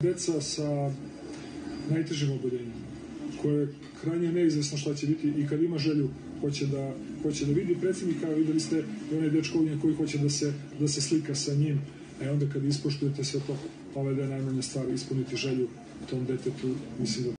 Deca sa najtežim oboljenjima, koje je krajnje neizvesno šta će biti i kad ima želju hoće da vidi predsjednika, videli ste i onaj dečkovnje koji hoće da se slika sa njim, a onda kad ispoštujete sve to, ove da je najmanja stvar ispuniti želju tom detetu, mislim da